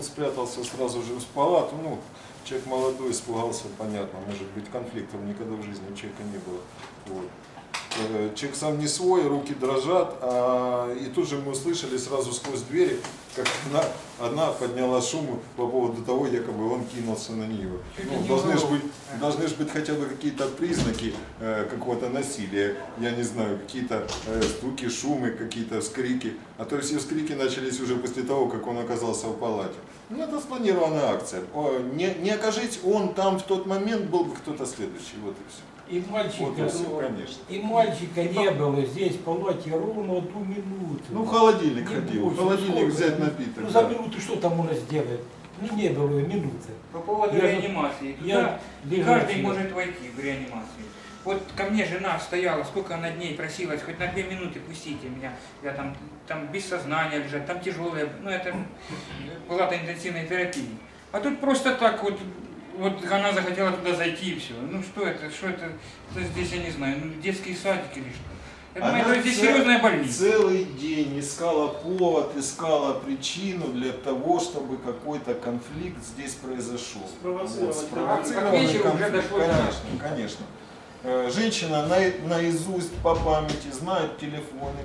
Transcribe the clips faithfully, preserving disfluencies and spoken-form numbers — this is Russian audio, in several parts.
он спрятался сразу же в палату. Ну, человек молодой, испугался, понятно, может быть, конфликтов никогда в жизни у человека не было. Вот. Человек сам не свой, руки дрожат, а, и тут же мы услышали сразу сквозь двери, как она, она подняла шум по поводу того, якобы он кинулся на нее. Ну, должны же быть, должны же быть хотя бы какие-то признаки э, какого-то насилия, я не знаю, какие-то э, стуки, шумы, какие-то скрики. А то все скрики начались уже после того, как он оказался в палате. Ну, это спланированная акция. О, не, не окажись он там в тот момент, был бы кто-то следующий. Вот и все. И мальчика, вот и, все, конечно. и мальчика не было здесь в палате ровно одну минуту. Ну, в холодильник не ходил. В больше, холодильник сколько? взять напиток. Ну, да. за минуту что там можно сделать? Ну, не было минуты. По поводу я, реанимации. Я, Туда каждый может войти в реанимацию. Вот ко мне жена стояла, сколько она дней просилась, хоть на две минуты пустите меня. Я там, там без сознания лежать, там тяжелая, ну это палата интенсивной терапии. А тут просто так вот, вот она захотела туда зайти и все. Ну что это, что это, это здесь, я не знаю, ну, детский садик или что. Я думаю, это здесь серьезная больница. Целый день искала повод, искала причину для того, чтобы какой-то конфликт здесь произошел. Спровоцировать. Вот, спровоцированный А к вечеру уже конфликт, дошло. конечно, конечно. Э, Женщина на, наизусть по памяти знает телефоны,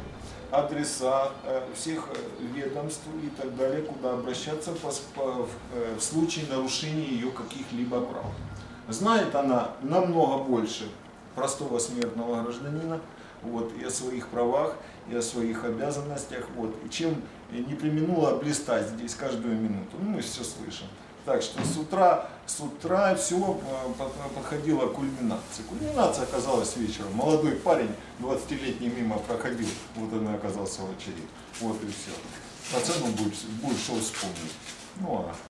адреса э, всех ведомств и так далее, куда обращаться по, по, в, э, в случае нарушения ее каких-либо прав. Знает она намного больше простого смертного гражданина, вот, и о своих правах, и о своих обязанностях, вот, и чем не преминула блистать здесь каждую минуту. Ну, мы все слышим. Так что с утра, с утра все подходило к кульминации. Кульминация оказалась вечером. Молодой парень, двадцатилетний, мимо проходил, вот он и оказался в очереди. Вот и все. Пацану будет, будет что вспомнить. Ну, а